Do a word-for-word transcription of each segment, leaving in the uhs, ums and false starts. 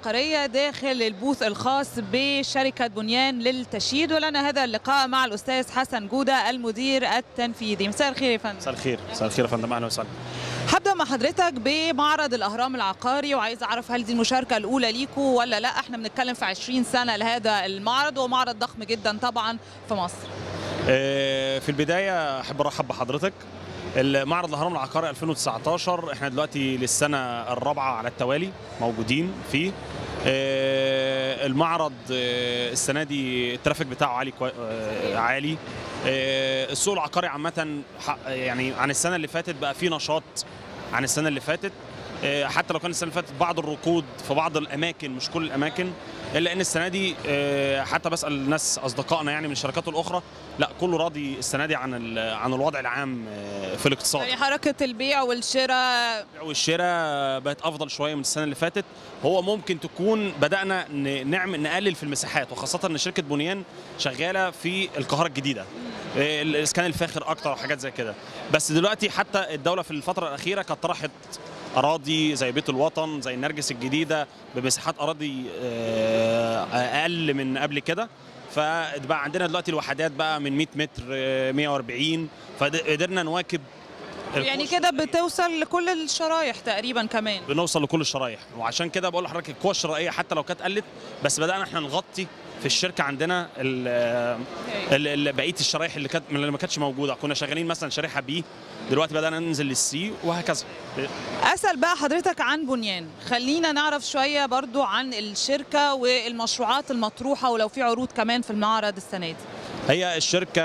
العقارية داخل البوث الخاص بشركة بنيان للتشييد، ولنا هذا اللقاء مع الأستاذ حسن جودة المدير التنفيذي. مساء الخير يا فندم. مساء الخير. مساء الخير يا فندم، اهلا وسهلا. هبدأ مع حضرتك بمعرض الأهرام العقاري، وعايز أعرف هل دي المشاركة الأولى ليكوا ولا لا؟ احنا بنتكلم في عشرين سنة لهذا المعرض، ومعرض ضخم جدا طبعا في مصر. في البداية أحب أرحب بحضرتك. المعرض الأهرام العقاري ألفين وتسعتاشر احنا دلوقتي للسنة الرابعة على التوالي موجودين فيه. المعرض السنة دي الترافيك بتاعه عالي عالي. السوق العقاري عامة يعني عن السنة اللي فاتت بقى فيه نشاط عن السنة اللي فاتت، حتى لو كان السنة اللي فاتت بعض الركود في بعض الأماكن مش كل الأماكن، إلا إن السنة دي حتى بسأل الناس أصدقائنا يعني من الشركات الأخرى، لا كله راضي السنة دي عن عن الوضع العام في الاقتصاد. يعني حركة البيع والشراء البيع والشراء بقت أفضل شوية من السنة اللي فاتت. هو ممكن تكون بدأنا نعمل نقلل في المساحات، وخاصة إن شركة بنيان شغالة في القاهرة الجديدة، الإسكان الفاخر أكتر وحاجات زي كده. بس دلوقتي حتى الدولة في الفترة الأخيرة كانت طرحت أراضي زي بيت الوطن زي النرجس الجديدة بمساحات أراضي أقل من قبل كده، فبقى عندنا دلوقتي الوحدات بقى من مية متر مية وأربعين، فقدرنا نواكب. يعني كده بتوصل لكل الشرايح تقريبا كمان. بنوصل لكل الشرايح، وعشان كده بقول لحضرتك القوة الشرائية حتى لو كانت قلت، بس بدأنا احنا نغطي في الشركه عندنا ال بقيه الشرايح اللي كانت اللي ما كانتش موجوده. كنا شغالين مثلا شريحه بي، دلوقتي بدانا ننزل للسي وهكذا. اسال بقى حضرتك عن بنيان، خلينا نعرف شويه برضو عن الشركه والمشروعات المطروحه، ولو في عروض كمان في المعرض السنه دي. هي الشركه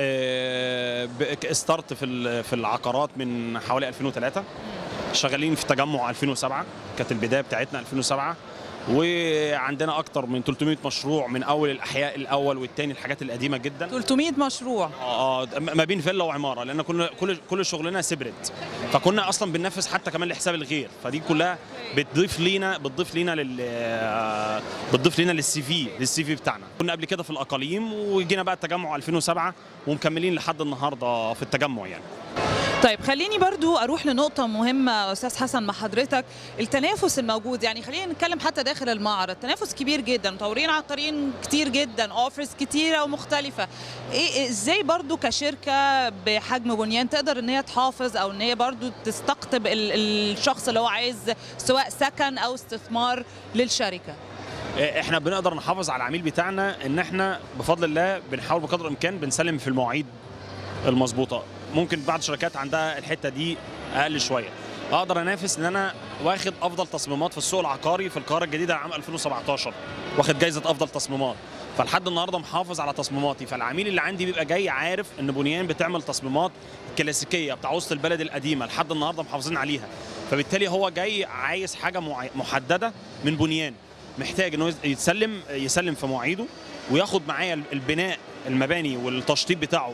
استارت في في العقارات من حوالي ألفين وثلاثة، شغالين في تجمع ألفين وسبعة، كانت البدايه بتاعتنا ألفين وسبعة، وعندنا اكتر من ثلاثمية مشروع من اول الاحياء الاول والثاني، الحاجات القديمه جدا. ثلاثمية مشروع اه ما بين فيلا وعماره، لان كنا كل كل شغلنا سبرت، فكنا اصلا بننفذ حتى كمان لحساب الغير، فدي كلها بتضيف لينا بتضيف لينا لل بتضيف لينا للسي في للسي في بتاعنا. كنا قبل كده في الاقاليم، وجينا بقى التجمع ألفين وسبعة ومكملين لحد النهارده في التجمع يعني. طيب خليني برضو أروح لنقطة مهمة أستاذ حسن مع حضرتك، التنافس الموجود. يعني خلينا نتكلم حتى داخل المعرض، تنافس كبير جدا، مطورين عقاريين كتير جدا، اوفرز كتيرة ومختلفة. إيه ازاي برضو كشركة بحجم بنيان تقدر ان هي تحافظ او ان هي برضو تستقطب الشخص اللي هو عايز سواء سكن او استثمار للشركة؟ احنا بنقدر نحافظ على العميل بتاعنا ان احنا بفضل الله بنحاول بقدر الامكان بنسلم في المواعيد المظبوطه. ممكن بعض الشركات عندها الحته دي اقل شويه، اقدر انافس ان انا واخد افضل تصميمات في السوق العقاري في القاهره الجديده عام ألفين وسبعتاشر، واخد جايزه افضل تصميمات، فلحد النهارده محافظ على تصميماتي. فالعميل اللي عندي بيبقى جاي عارف ان بنيان بتعمل تصميمات كلاسيكيه بتاع وسط البلد القديمه لحد النهارده محافظين عليها، فبالتالي هو جاي عايز حاجه محدده من بنيان، محتاج انه يتسلم يسلم في مواعيده، وياخد معايا البناء المباني والتشطيب بتاعه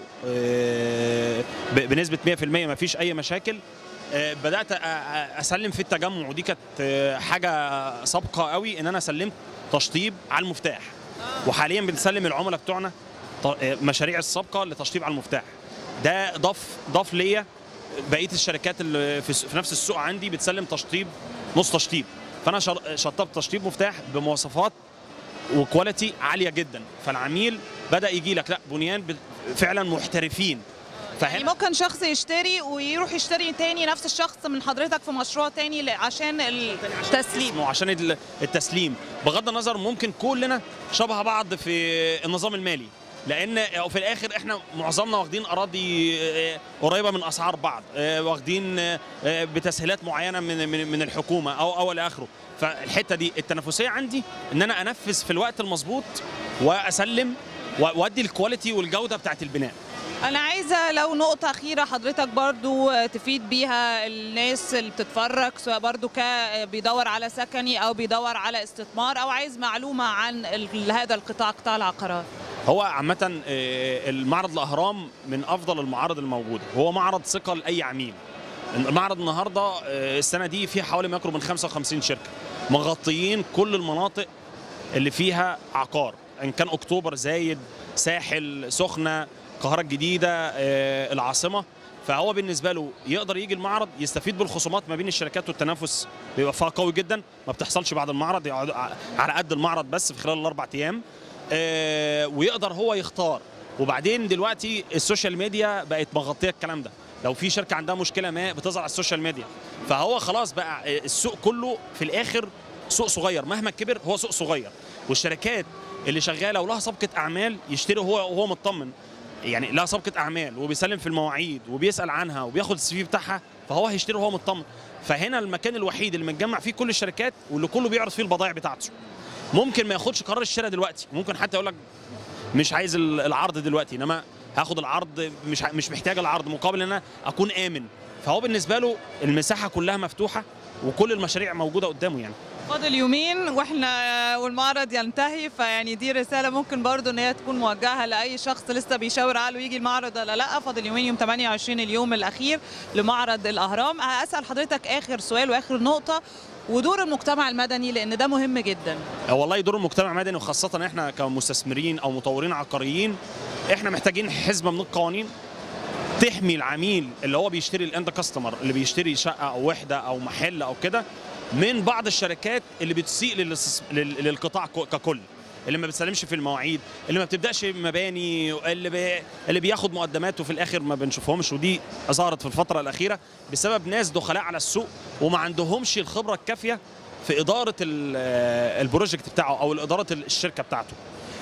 بنسبه مية في المية، ما فيش اي مشاكل. بدات اسلم في التجمع، ودي كانت حاجه سابقه قوي ان انا سلمت تشطيب على المفتاح، وحاليا بنسلم العملاء بتوعنا مشاريع السابقه لتشطيب على المفتاح. ده ضاف ضاف ليا. بقيه الشركات اللي في نفس السوق عندي بتسلم تشطيب نص تشطيب، فانا شطبت تشطيب مفتاح بمواصفات وكواليتي عاليه جدا، فالعميل بدا يجي لك لا بنيان فعلا محترفين. يعني ممكن شخص يشتري ويروح يشتري تاني نفس الشخص من حضرتك في مشروع تاني عشان التسليم وعشان التسليم. بغض النظر ممكن كلنا شبه بعض في النظام المالي، لان في الاخر احنا معظمنا واخدين اراضي قريبه من اسعار بعض، واخدين بتسهيلات معينه من من الحكومه او او الى اخره. فالحته دي التنافسيه عندي ان انا انفذ في الوقت المظبوط واسلم وادي الكواليتي والجوده بتاعت البناء. انا عايزه لو نقطه اخيره حضرتك برضو تفيد بيها الناس اللي بتتفرج، سواء برضو ك بيدور على سكني او بيدور على استثمار او عايز معلومه عن هذا القطاع، قطاع العقارات. هو عامه المعرض الاهرام من افضل المعارض الموجوده، هو معرض ثقه لاي عميل. المعرض النهارده السنه دي فيه حوالي ما يقرب من خمسة وخمسين شركه مغطيين كل المناطق اللي فيها عقار، ان كان اكتوبر، زايد، ساحل، سخنه، القاهره الجديده، العاصمه، فهو بالنسبه له يقدر يجي المعرض يستفيد بالخصومات ما بين الشركات، والتنافس بيبقى فيها قوي جدا، ما بتحصلش بعد المعرض، يقعد على قد المعرض بس في خلال الاربع ايام. آه ويقدر هو يختار. وبعدين دلوقتي السوشيال ميديا بقت مغطيه الكلام ده، لو في شركه عندها مشكله ما بتظهر على السوشيال ميديا، فهو خلاص بقى السوق كله في الاخر سوق صغير، مهما كبر هو سوق صغير، والشركات اللي شغاله ولها سابقه اعمال يشتري هو وهو مطمن، يعني لها سابقه اعمال وبيسلم في المواعيد وبيسال عنها وبياخد السي في بتاعها، فهو هيشتري وهو مطمن. فهنا المكان الوحيد اللي متجمع فيه كل الشركات واللي كله بيعرض فيه البضائع بتاعته. ممكن ما ياخدش قرار الشراء دلوقتي، ممكن حتى يقول لك مش عايز العرض دلوقتي، انما هاخد العرض، مش مش محتاج العرض مقابل ان انا اكون امن. فهو بالنسبه له المساحه كلها مفتوحه وكل المشاريع موجوده قدامه. يعني فاضل يومين واحنا والمعرض ينتهي، فيعني دي رساله ممكن برضو ان هي تكون موجهه لاي شخص لسه بيشاور عقله يجي المعرض ولا لا. فاضل يومين، يوم ثمانية وعشرين اليوم الاخير لمعرض الاهرام. هسال حضرتك اخر سؤال واخر نقطه، ودور المجتمع المدني، لان ده مهم جدا. والله دور المجتمع المدني، وخاصه احنا كمستثمرين او مطورين عقاريين، احنا محتاجين حزمه من القوانين تحمي العميل اللي هو بيشتري الاند كاستمر، اللي بيشتري شقه او وحده او محل او كده، من بعض الشركات اللي بتسيء للقطاع ككل، اللي ما بتسلمش في المواعيد، اللي ما بتبداش مباني، اللي بي... اللي بياخد مقدمات وفي الاخر ما بنشوفهمش. ودي ظهرت في الفتره الاخيره بسبب ناس دخلاء على السوق وما عندهمش الخبره الكافيه في اداره البروجكت بتاعه او اداره الشركه بتاعته.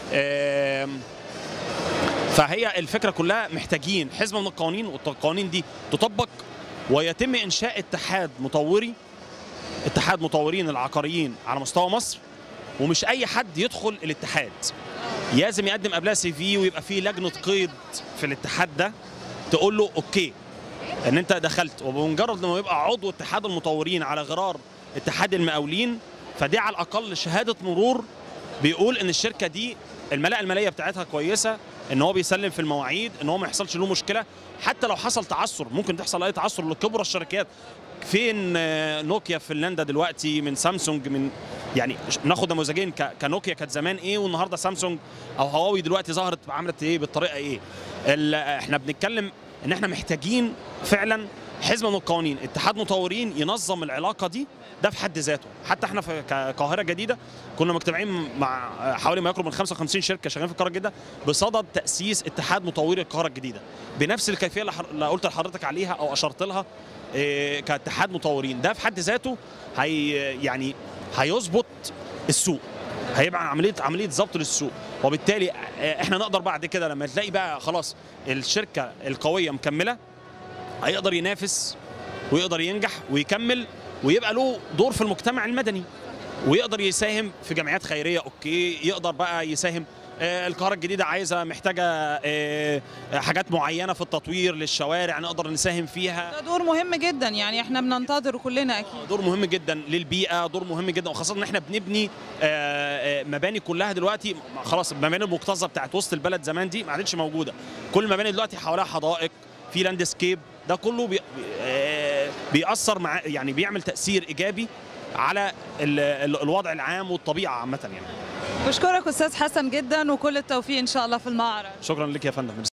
فهي الفكره كلها محتاجين حزمه من القوانين، والقوانين دي تطبق ويتم انشاء اتحاد مطوري، اتحاد مطورين العقاريين على مستوى مصر، ومش اي حد يدخل الاتحاد، لازم يقدم قبلها سي في ويبقى فيه لجنه قيد في الاتحاد ده تقول له اوكي ان انت دخلت. وبمجرد ما يبقى عضو اتحاد المطورين على غرار اتحاد المقاولين، فدي على الاقل شهاده مرور بيقول ان الشركه دي الملاءه الماليه بتاعتها كويسه، ان هو بيسلم في المواعيد، ان هو ما يحصلش له مشكله. حتى لو حصل تعثر، ممكن تحصل اي تعثر لكبرى الشركات. فين نوكيا في فنلندا دلوقتي من سامسونج، من يعني ناخد نموذجين، كنوكيا كانت زمان ايه والنهارده سامسونج او هواوي دلوقتي ظهرت عملت ايه بالطريقه ايه. احنا بنتكلم ان احنا محتاجين فعلا حزمه من القوانين، اتحاد مطورين ينظم العلاقه دي، ده في حد ذاته. حتى احنا في كقاهره جديده كنا مجتمعين مع حوالي ما يقرب من خمسة وخمسين شركه شغالين في القاهره الجديده بصدد تاسيس اتحاد مطوري القاهره الجديده بنفس الكيفيه اللي قلت لحضرتك عليها او اشرت لها إيه كاتحاد مطورين. ده في حد ذاته هي يعني هيظبط السوق، هيبقى عمليه عمليه ضبط للسوق، وبالتالي احنا نقدر بعد كده لما تلاقي بقى خلاص الشركه القويه مكمله، هيقدر ينافس ويقدر ينجح ويكمل ويبقى له دور في المجتمع المدني، ويقدر يساهم في جمعيات خيريه. اوكي، يقدر بقى يساهم. القاهره الجديده عايزه محتاجه حاجات معينه في التطوير للشوارع، نقدر نساهم فيها. ده دور مهم جدا، يعني احنا بننتظر كلنا اكيد. دور مهم جدا للبيئه، دور مهم جدا، وخاصه ان احنا بنبني مباني كلها دلوقتي خلاص. المباني المكتظه بتاعت وسط البلد زمان دي ما عادتش موجوده، كل المباني دلوقتي حواليها حدائق، في لاندسكيب، ده كله بي بيأثر مع يعني بيعمل تأثير إيجابي على الوضع العام والطبيعة عامة. يعني بشكرك أستاذ حسن جدا، وكل التوفيق إن شاء الله في المعرض. شكرا لك يا فندم.